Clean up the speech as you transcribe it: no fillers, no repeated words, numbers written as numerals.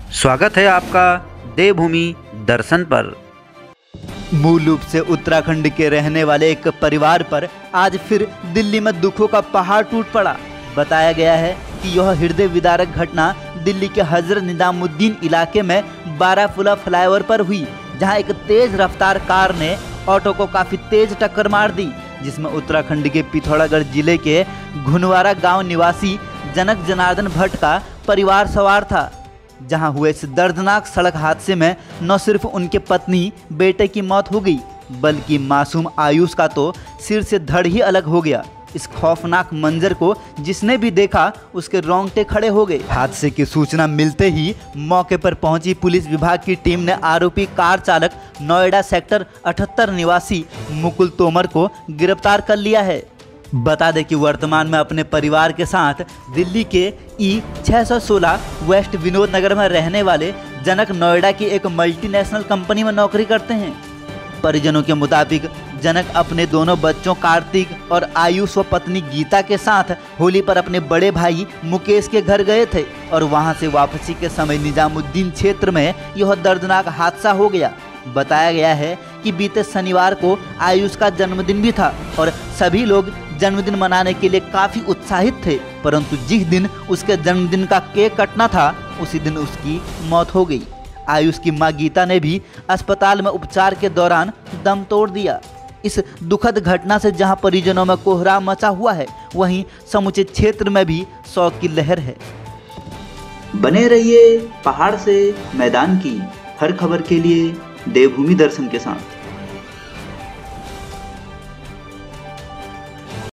स्वागत है आपका देवभूमि दर्शन पर। मूल रूप से उत्तराखंड के रहने वाले एक परिवार पर आज फिर दिल्ली में दुखों का पहाड़ टूट पड़ा। बताया गया है कि यह हृदय विदारक घटना दिल्ली के हजरत निजामुद्दीन इलाके में बाराफुला फ्लाईओवर पर हुई, जहां एक तेज रफ्तार कार ने ऑटो को काफी तेज टक्कर मार दी, जिसमें उत्तराखंड के पिथौरागढ़ जिले के घुनवारा गांव निवासी जनक जनार्दन भट्ट का परिवार सवार था। जहां हुए इस दर्दनाक सड़क हादसे में न सिर्फ उनके पत्नी बेटे की मौत हो गई, बल्कि मासूम आयुष का तो सिर से धड़ ही अलग हो गया। इस खौफनाक मंजर को जिसने भी देखा उसके रोंगटे खड़े हो गए। हादसे की सूचना मिलते ही मौके पर पहुंची पुलिस विभाग की टीम ने आरोपी कार चालक नोएडा सेक्टर 78 निवासी मुकुल तोमर को गिरफ्तार कर लिया है। बता दें कि वर्तमान में अपने परिवार के साथ दिल्ली के E616 वेस्ट विनोद नगर में रहने वाले जनक नोएडा की एक मल्टीनेशनल कंपनी में नौकरी करते हैं। परिजनों के मुताबिक जनक अपने दोनों बच्चों कार्तिक और आयुष व पत्नी गीता के साथ होली पर अपने बड़े भाई मुकेश के घर गए थे और वहां से वापसी के समय निजामुद्दीन क्षेत्र में यह दर्दनाक हादसा हो गया। बताया गया है कि बीते शनिवार को आयुष का जन्मदिन भी था और सभी लोग जन्मदिन मनाने के लिए काफ़ी उत्साहित थे, परंतु जिस दिन उसके जन्मदिन का केक कटना था उसी दिन उसकी मौत हो गई। आयुष की मां गीता ने भी अस्पताल में उपचार के दौरान दम तोड़ दिया। इस दुखद घटना से जहां परिजनों में कोहराम मचा हुआ है, वहीं समूचे क्षेत्र में भी शोक की लहर है। बने रहिए पहाड़ से मैदान की हर खबर के लिए देवभूमि दर्शन के साथ।